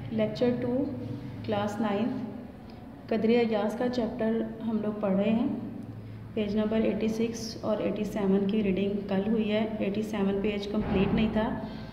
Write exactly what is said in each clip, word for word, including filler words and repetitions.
Lecture to class ninth कदर अयाज का chapter हम लोग पढ़ रहे हैं। पेज नंबर छियासी और सत्तासी की रीडिंग कल हुई है। सत्तासी पेज कंप्लीट नहीं था,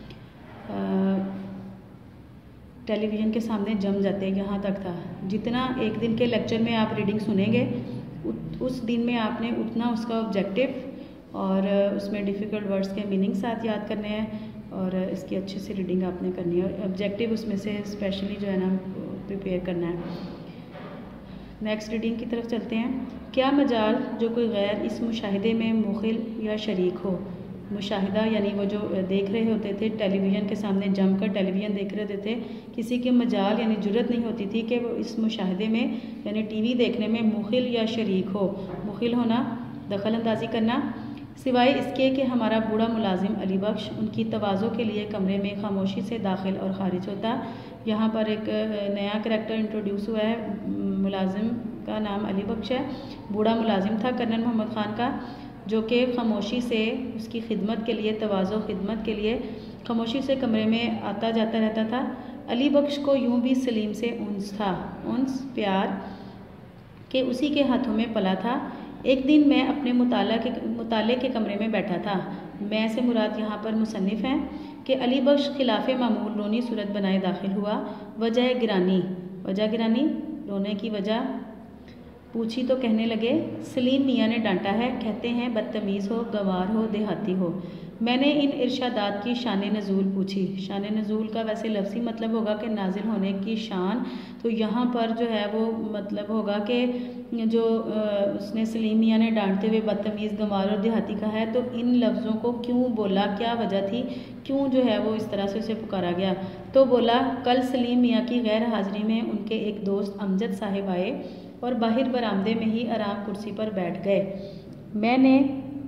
टेलीविज़न के सामने जम जाते यहाँ तक था। जितना एक दिन के लेक्चर में आप रीडिंग सुनेंगे उस दिन में आपने उतना उसका ऑब्जेक्टिव और उसमें डिफ़िकल्ट वर्ड्स के मीनिंग साथ याद करने हैं और इसकी अच्छे से रीडिंग आपने करनी है और ऑब्जेक्टिव उसमें से स्पेशली जो है ना प्रिपेयर करना है। नेक्स्ट रीडिंग की तरफ चलते हैं। क्या मजाल जो कोई गैर इस मुशाहिदे में मुखिल या शरीक हो। मुशाहिदा यानी वो जो देख रहे होते थे टेलीविज़न के सामने जमकर टेलीविज़न देख रहे होते थे, किसी के मजाल यानी जुर्रत नहीं होती थी कि वो इस मुशाहिदे में यानी टीवी देखने में मुखिल या शरीक हो। मुखिल होना, दखल अंदाजी करना, सिवाय इसके कि हमारा बूढ़ा मुलाजिम अली बख्श उनकी तवाज़ो के लिए कमरे में खामोशी से दाखिल और ख़ारिज होता। यहाँ पर एक नया करैक्टर इंट्रोड्यूस हुआ है। मुलाजिम का नाम अली बख्श है। बूढ़ा मुलाजिम था कर्नल मोहम्मद ख़ान का, जो कि खामोशी से उसकी खिदमत के लिए तवाज़ो खिदमत के लिए खामोशी से कमरे में आता जाता रहता था। अली बख्श को यूँ भी सलीम से उन्स था, उन्स प्यार के उसी के हाथों में पला था। एक दिन मैं अपने मुताला के मुताले के कमरे में बैठा था। मैं से मुराद यहाँ पर मुसन्निफ़ हैं कि अली बख्श खिलाफ़ मामूल रोनी सूरत बनाए दाखिल हुआ। वजह गिरानी, वजह गिरानी रोने की वजह पूछी तो कहने लगे, सलीम मियाँ ने डांटा है, कहते हैं बदतमीज़ हो, गंवार हो, देहाती हो। मैंने इन इरशादात की शान नज़ूल पूछी। शान नज़ूल का वैसे लफ्ज़ी मतलब होगा कि नाजिल होने की शान, तो यहाँ पर जो है वो मतलब होगा कि जो उसने सलीम मियाँ ने डांटते हुए बदतमीज़, गंवार और देहाती कहा है, तो इन लफ्ज़ों को क्यों बोला, क्या वजह थी, क्यों जो है वो इस तरह से उसे पुकारा गया। तो बोला, कल सलीम मियाँ की गैर हाज़िरी में उनके एक दोस्त अमजद साहिब आए और बाहर बरामदे में ही आराम कुर्सी पर बैठ गए। मैंने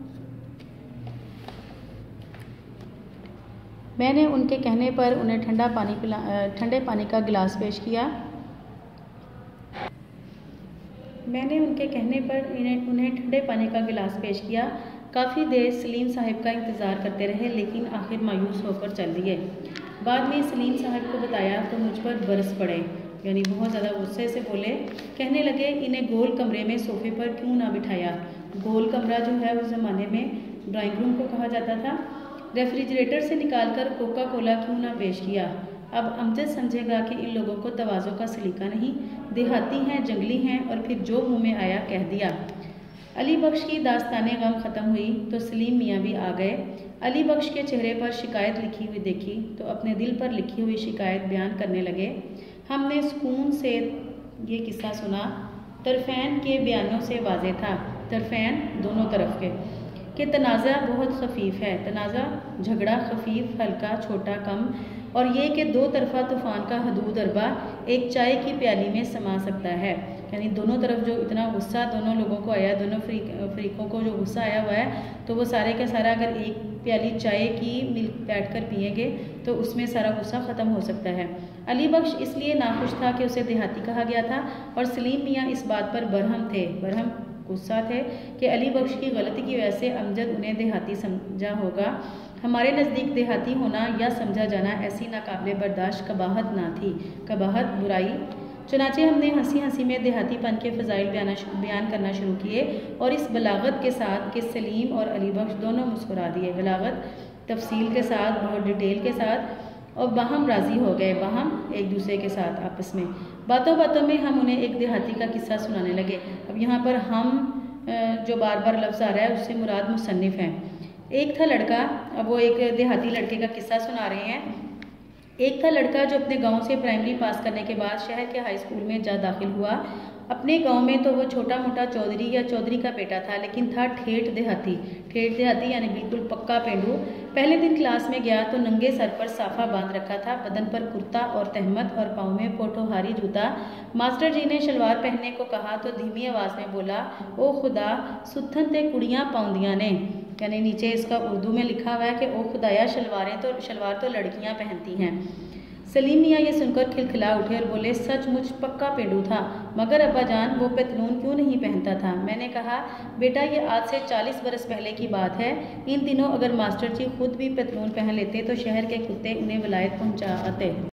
मैंने उनके कहने पर उन्हें ठंडा पानी पिला ठंडे पानी का गिलास पेश किया। मैंने उनके कहने पर इन्हें उन्हें ठंडे पानी का गिलास पेश किया। काफ़ी देर सलीम साहिब का इंतज़ार करते रहे, लेकिन आखिर मायूस होकर चल दिए। बाद में सलीम साहिब को बताया तो मुझ पर बरस पड़े, यानी बहुत ज़्यादा गुस्से से बोले। कहने लगे, इन्हें गोल कमरे में सोफ़े पर क्यों ना बिठाया। गोल कमरा जो है उस ज़माने में ड्राइंग रूम को कहा जाता था। रेफ्रिजरेटर से निकालकर कोका कोला क्यों ना पेश किया। अब अमजद समझेगा कि इन लोगों को तवाज़ो का सलीका नहीं, देहाती हैं, जंगली हैं, और फिर जो मुँह में आया कह दिया। अली बख्श की दास्ताने गम ख़त्म हुई तो सलीम मियाँ भी आ गए। अली बख्श के चेहरे पर शिकायत लिखी हुई देखी तो अपने दिल पर लिखी हुई शिकायत बयान करने लगे। हमने सुकून से ये किस्सा सुना। तरफ़ैन के बयानों से वाज़े था, तरफ़ैन दोनों तरफ के, कि तनाज़ा बहुत खफीफ है। तनाज़ा झगड़ा, खफीफ हल्का, छोटा, कम, और ये कि दो तरफ़ा तूफ़ान का हदूद अरबा एक चाय की प्याली में समा सकता है। यानी दोनों तरफ जो इतना गुस्सा दोनों लोगों को आया, दोनों फ्रीक फ्रीकों को जो गुस्सा आया हुआ है, तो वो सारे का सारा अगर एक प्याली चाय की मिल बैठ कर पिएंगे तो उसमें सारा गुस्सा ख़त्म हो सकता है। अली बख्श इसलिए नाखुश था कि उसे देहाती कहा गया था और सलीम मियाँ इस बात पर बरहम थे, बरहम गुस्सा थे कि अली बख्श की गलती की वजह से अमजद उन्हें देहाती समझा होगा। हमारे नज़दीक देहाती होना या समझा जाना ऐसी नाकाबिले बर्दाश्त कबाहत ना थी, कबाहत बुराई। चुनाचे हमने हंसी हंसी में देहातीपन के फ़ज़ाइल बयान करना शुरू किए और इस बलागत के साथ कि सलीम और अली बख्श दोनों मुस्कुरा दिए। बलागत तफसील के साथ, बहुत डिटेल के साथ, और बाहम राज़ी हो गए, बाहम एक दूसरे के साथ आपस में। बातों बातों में हम उन्हें एक देहाती का किस्सा सुनाने लगे। अब यहाँ पर हम जो बार बार लफ्ज़ आ रहा है उससे मुराद मुसन्निफ़ हैं। एक था लड़का, अब वो एक देहाती लड़के का किस्सा सुना रहे हैं। एक था लड़का जो अपने गांव से प्राइमरी पास करने के बाद शहर के हाई स्कूल में जा दाखिल हुआ। अपने गांव में तो वो छोटा मोटा चौधरी या चौधरी का बेटा था, लेकिन था ठेठ देहाती। ठेठ देहाती यानी बिल्कुल पक्का पेंडू। पहले दिन क्लास में गया तो नंगे सर पर साफा बांध रखा था, बदन पर कुर्ता और तहमत और पाँव में पोठोहारी जूता। मास्टर जी ने शलवार पहनने को कहा तो धीमी आवाज़ में बोला, ओ खुदा, सुत्थन ते कुड़ियाँ पाउंदियाँ ने। यानी नीचे इसका उर्दू में लिखा हुआ है कि ओ खुदाया, शलवारें तो शलवार तो लड़कियाँ पहनती हैं। सलीम मियाँ ये सुनकर खिलखिला उठे और बोले, सचमुच पक्का पेंडू था, मगर अब्बा जान वो पतलून क्यों नहीं पहनता था। मैंने कहा, बेटा ये आज से चालीस बरस पहले की बात है। इन दिनों अगर मास्टर जी खुद भी पतलून पहन लेते तो शहर के कुत्ते उन्हें विलायत पहुँचा आते।